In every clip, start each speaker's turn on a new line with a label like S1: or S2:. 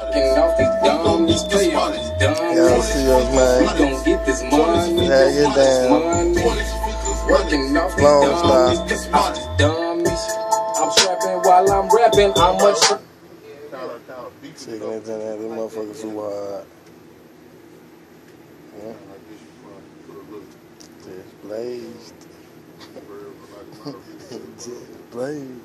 S1: Working off these dummies, play all these dummies.
S2: Y'all see us, man.
S1: We gon' get this money,
S2: Drag it down.
S1: Working off these
S2: Long
S1: dummies,
S2: style.
S1: off these dummies. I'm strapping while I'm rapping. I'm much.
S2: Chicken it in there. This motherfucker super hard. Yeah. Just blazed. Just blazed.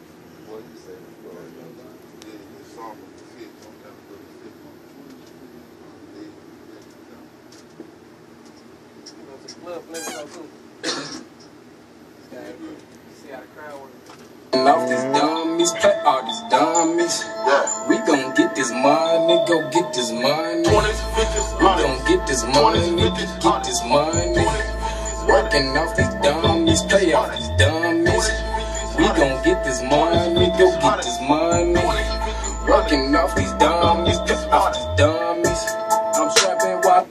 S1: And off these dummies, play all these dummies. We gon' get this money, go get this money. We gon' get this money, get this money. Working off these dummies, play all these dummies. We gon' get this money, go get this money. Working off these dummies, play off these dummies. I'm strapping while.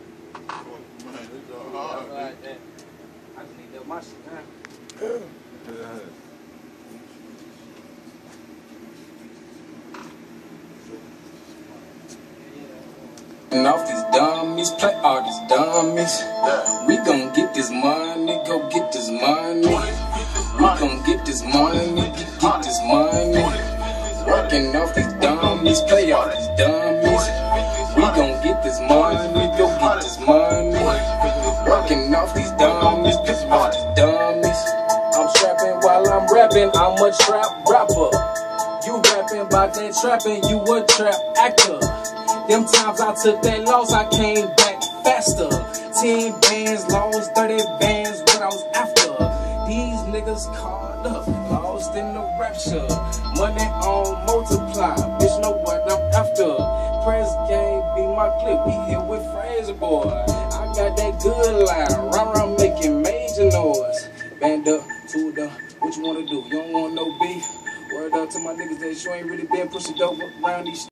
S1: I just need that my shit, man. And off these dummies, play all these dummies. We gon' get this money, go get this money. We gon' get this money, get this money. Working off these dummies, play all these dummies. We gon' get this money, go get this money. Working off these dummies, play all these dummies. I'm strapping while I'm rapping, I'm a trap rapper. You rapping about that trapping, you a trap actor. Them times I took that loss, I came back faster. 10 bands lost, 30 bands what I was after. These niggas caught up, lost in the rapture. Money on multiply, bitch know what I'm after. Press game be my clip, we here with Fraser boy. I got that good line, round making major noise. Band up, tooled up, what you wanna do? You don't want no beef? Word up to my niggas that you ain't really been pushing dope around these